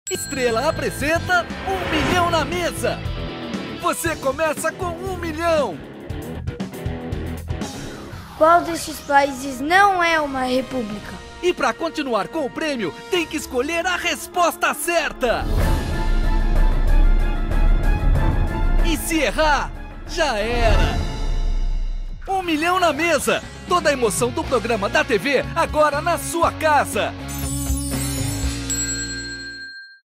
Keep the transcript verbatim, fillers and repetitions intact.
Estrela apresenta Um Milhão na Mesa. Você começa com um milhão. Qual destes países não é uma república? E para continuar com o prêmio, tem que escolher a resposta certa. E se errar, já era. Um Milhão na Mesa. Toda a emoção do programa da T V agora na sua casa.